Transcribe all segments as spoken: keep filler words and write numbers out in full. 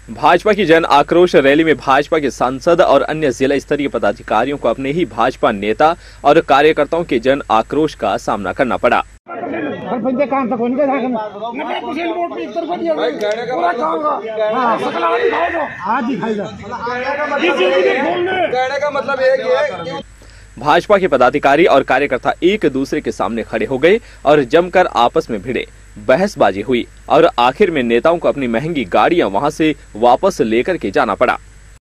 भाजपा की जन आक्रोश रैली में भाजपा के सांसद और अन्य जिला स्तरीय पदाधिकारियों को अपने ही भाजपा नेता और कार्यकर्ताओं के जन आक्रोश का सामना करना पड़ा। भाजपा के पदाधिकारी और कार्यकर्ता एक दूसरे के सामने खड़े हो गए और जमकर आपस में भिड़े, बहसबाजी हुई और आखिर में नेताओं को अपनी महंगी गाड़ियां वहां से वापस लेकर के जाना पड़ा।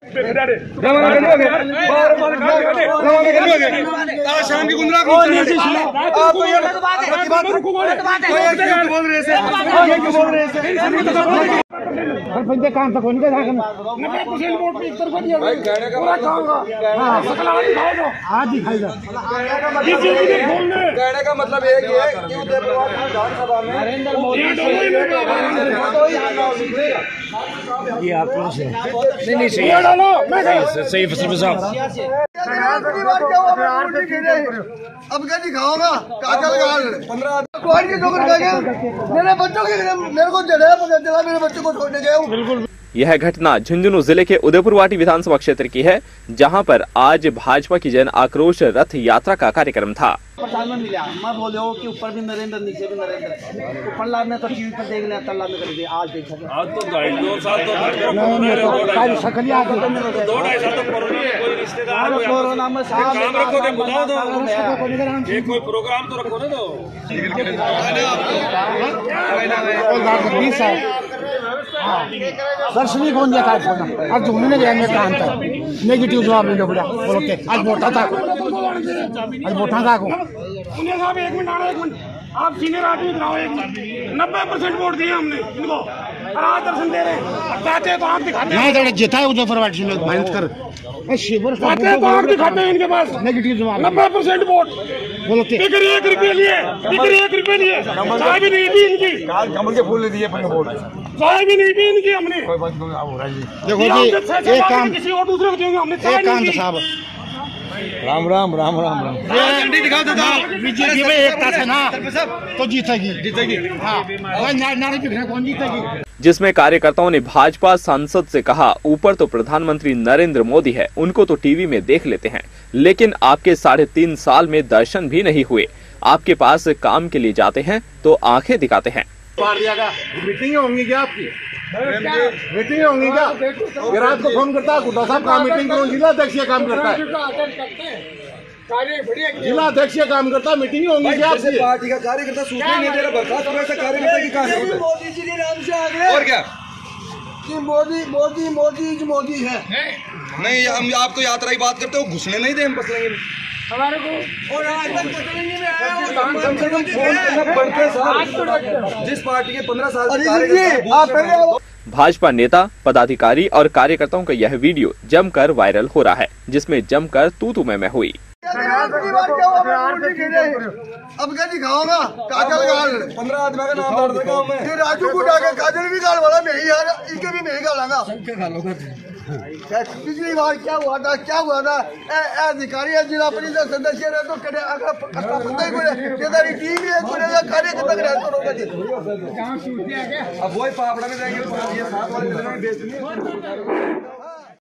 काम तक होने आज दिखाई कहने का मतलब एक ही है कि विधानसभा में ये आक्रोश है। नहीं नहीं सही सही फसल साहब अब क्या दिखाऊंगा पंद्रह मेरे बच्चों के मेरे को जड़ा जला मेरे बच्चों को छोड़ने गए। यह घटना झुंझुनू जिले के उदयपुरवाटी विधानसभा क्षेत्र की है, जहां पर आज भाजपा की जन आक्रोश रथ यात्रा का कार्यक्रम था। प्रधानमंत्री मिला मैं बोले हो कि ऊपर भी नरेंद्र नीचे भी नरेंद्र ऊपर लाभ में तो टीवी पर देख लिया तल्ला में कर दिया आज देख सके आज तो ढाई दो साल तो दो ढाई साल तो कोई रिश्तेदार कोरोना में काम रखो तो बुलाओ दो ये कोई प्रोग्राम तो रखो ना दो दर्शनी कौन दिया था आज उन्होंने काम था नेगेटिव जवाब नहीं बोला बोलो के आज वोटा था आज वोटा था को साहब एक मिनट आ रहा है, एक मिनट आप सीनियर आदमी दिखाओ। एक मिनट नब्बे परसेंट वोट दिए हमने इनको और आज दर्शन दे रहे हैं। चाहते तो आप दिखाते हैं नहीं जीता है उदयपुरवाटी से लोग मेहनत कर शिवर चाहते हैं तो आप दिखाते हैं इनके पास नेगेटिव जवाब नब्बे परसेंट वोट बोलो के फिक्र एक रुपये लिए फिक्र एक रुपये लिए चाय भी नहीं दी इनकी कमल के फूल दिए चाय भी नहीं दी इनकी हमने। देखो जी एक काम किसी और दूसरे को देंगे हमने एक काम था साहब राम राम राम राम राम दिखा दो बीजेपी में एकता है ना तो जीतेगी जीतेगी हाँ कौन जीतेगी। जिसमें कार्यकर्ताओं ने भाजपा सांसद से कहा, ऊपर तो प्रधानमंत्री नरेंद्र मोदी है, उनको तो टीवी में देख लेते हैं, लेकिन आपके साढ़े तीन साल में दर्शन भी नहीं हुए। आपके पास काम के लिए जाते हैं तो आंखें दिखाते हैं। मीटिंग होंगी क्या आपकी मीटिंग होंगी क्या रात को फोन करता है गुड्डा साहब का मीटिंग कौन जिला अध्यक्ष काम करता है जिला अध्यक्ष काम करता है मीटिंग होंगी क्या आपकी पार्टी का कार्यकर्ता सूचना नहीं दे रहा बर्खास्त हुआ कार्यकर्ता की कहानी मोदी जी के नाम से आ गए और क्या कि मोदी मोदी मोदी मोदी है नहीं हम आप तो यात्रा की बात करते हो घुसने नहीं दे हम बस लेंगे हमारे को और आज तक पकड़ने में आया कम से कम फोन करना पड़ता है साहब जिस पार्टी के पंद्रह साल भाजपा नेता, पदाधिकारी और कार्यकर्ताओं का यह वीडियो जमकर वायरल हो रहा है, जिसमें जमकर तू तू मैं मैं हुई। अब क्या दिखाऊंगा काजल गाल पंद्रह आदमी का नाम दर्द का मैं राजू को जाकर काजल भी गाल वाला मैं ही यार इनके भी मैं गालांगा पिछली बार क्या हुआ था क्या हुआ था अधिकारी जिला परिषद सदस्य ने तो करे अगर पता ही कोई टीम है कोई कार्यकर्ता के रहते होगा अब वही पापड़ा में जाएंगे ये सात वाले बेचनी